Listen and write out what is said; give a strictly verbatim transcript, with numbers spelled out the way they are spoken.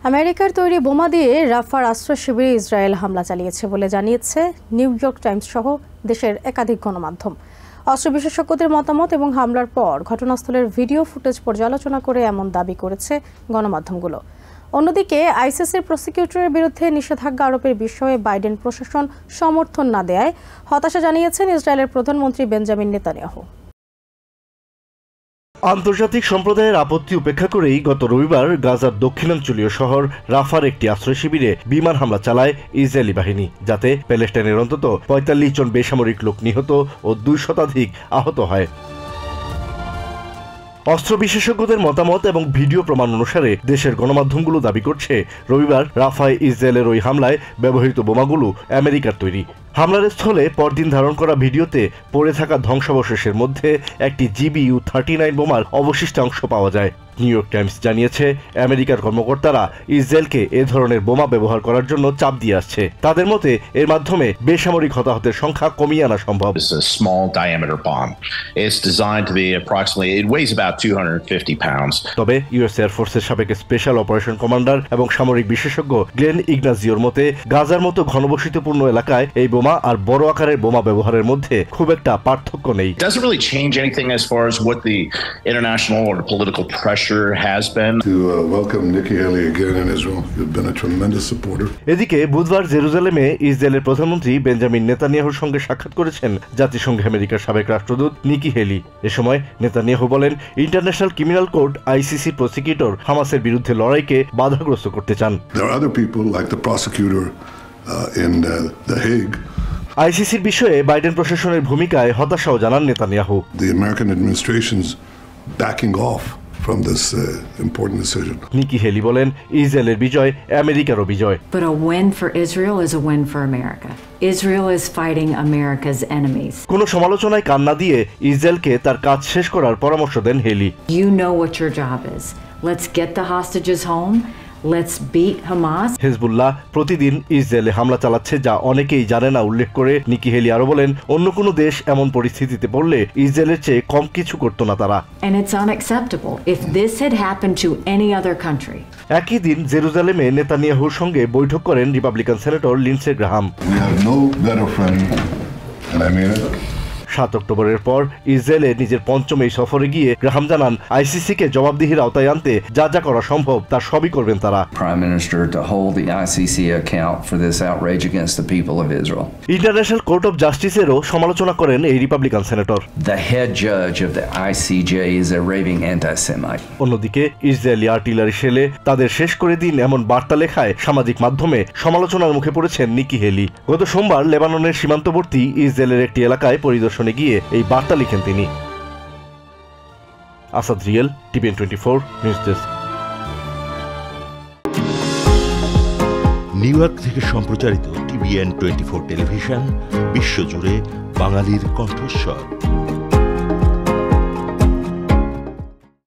আমেরিকার তৈরি বোমা দিয়ে রাফার আশ্রয় শিবিরে ইসরায়েল হামলা চালিয়েছে বলে জানিয়েছে নিউ ইয়র্ক টাইমস সহ দেশের একাধিক গণমাধ্যম। অস্ত্র বিশেষজ্ঞদের মতামত এবং হামলার পর ঘটনাস্থলের ভিডিও ফুটেজ পর্যালোচনা করে এমন দাবি করেছে গণমাধ্যমগুলো। অন্যদিকে আইসিসির প্রসিকিউটরের বিরুদ্ধে নিষেধাজ্ঞা আরোপের বিষয়ে বাইডেন প্রশাসন সমর্থন না দেয়ায় হতাশা জানিয়েছেন ইসরায়েলের প্রধানমন্ত্রী বেঞ্জামিন নেতানিয়াহু। আন্তর্জাতিক সম্প্রদায়ের আপত্তি উপেক্ষা করেই গত রবিবার গাজার দক্ষিণাঞ্চলীয় শহর রাফার একটি আশ্রয় শিবিরে বিমান হামলা চালায় ইসরায়েলি বাহিনী, যাতে প্যালেস্টাইনের অন্তত পঁয়তাল্লিশ জন বেসামরিক লোক নিহত ও দুই শতাধিক আহত হয়। অস্ত্র বিশেষজ্ঞদের মতামত এবং ভিডিও প্রমাণ অনুসারে দেশের গণমাধ্যমগুলো দাবি করছে রবিবার রাফায় ইসরায়েলের ওই হামলায় ব্যবহৃত বোমাগুলো আমেরিকার তৈরি। হামলার স্থলে পরদিন ধারণ করা ভিডিওতে পড়ে থাকা ধ্বংসাবশেষের মধ্যে একটি জিবিইউ থার্টি নাইন বোমার অবশিষ্টাংশ পাওয়া যায়। নিউ ইয়র্ক টাইমস জানিয়েছে আমেরিকার কর্মকর্তারা ইসরায়েলকে এ ধরনের বোমা ব্যবহার করার জন্য চাপ দিয়ে আসছে। তাদের মতে এর মাধ্যমে বেসামরিক হতাহতের সংখ্যা কমিয়ে আনা সম্ভব। It's a small diameter bomb. It's designed to be approximately, it weighs about two hundred fifty pounds. তবে ইউএস এয়ারফোর্সের সাবেক স্পেশাল অপারেশন কমান্ডার এবং সামরিক বিশেষজ্ঞ গ্লেন ইগনাজিওর মতে গাজার মতো ঘনবসতিপূর্ণ এলাকায় এই বোমা আর বড় আকারের বোমা ব্যবহারের মধ্যে খুব একটা পার্থক্য নেই। It doesn't really change anything as far as what the international or political pressure has been. To uh, welcome Nikki Haley again in Israel. You've been a tremendous supporter. এদিকে বুধবার জেরুজালেমে ইসরায়েলের প্রধানমন্ত্রী বেঞ্জামিন নেতানিয়াহুর সঙ্গে সাক্ষাৎ করেছেন জাতিসংঘে আমেরিকার সাবেক রাষ্ট্রদূত নিকি হেলি। এ সময় নেতানিয়াহু বলেন, international criminal court ICC prosecutor হামাসের বিরুদ্ধে লড়াইকে বাধাগ্রস্ত করতে চান। There are other people like the prosecutor uh, in uh, The Hague. আইসিসির বিষয়ে বাইডেন প্রশাসনের ভূমিকায় হতাশাও জানান Netanyahu. The American administration's backing off from this uh, important decision. Nikki Haley বলেন, ইসরায়েলের বিজয় আমেরিকারও বিজয়। But a win for Israel is a win for America. Israel is fighting America's enemies. কোনো সমালোচনায় কান না দিয়ে ইসরায়েলকে তার কাজ শেষ করার পরামর্শ দেন হেলি। You know what your job is. Let's get the hostages home. Let's beat Hamas. Hezbollah প্রতিদিন ইসরায়েলে হামলা চালাচ্ছে, যা অনেকেই জানে না উল্লেখ করে নিকি হেলি আরো বলেন, অন্য কোনো দেশ এমন পরিস্থিতিতে পড়লে ইসরায়েলের চেয়ে কম কিছু করতো না তারা। And it's unacceptable if this had happened to any other country. একই দিন জেরুজালেমে নেতানিয়াহুর সঙ্গে বৈঠক করেন Republican senator Lindsey Graham. We have no better friend, and I mean it. সাত অক্টোবরের পর ইসরায়েলে নিজের পঞ্চম এই সফরে গিয়ে গ্রাহাম জানান, আইসিসিকে জবাবদিহির আওতায় আনতে যা যা করা সম্ভব তার সবই করবেন তারা। Prime Minister to hold the I C C account for this outrage against the people of Israel. International court of জাস্টিসেরও সমালোচনা করেন এই Republican senator. The head judge of the I C J is a raving anti-Semite. অন্যদিকে Israeli artillery শেলে তাদের শেষ করে দিন এমন বার্তা লেখায় সামাজিক মাধ্যমে সমালোচনার মুখে পড়েছেন নিকি হেলি। গত সোমবার লেবাননের সীমান্তবর্তী ইসরায়েলের একটি এলাকায় পরিদর্শনে গিয়ে এই বার্তা লিখেন তিনি। Asad Riyel, TVN twenty four news desk. New York থেকে সম্প্রচারিত টিভিএন টোয়েন্টি ফোর টেলিভিশন বিশ্বজুড়ে বাঙালির কণ্ঠস্বর।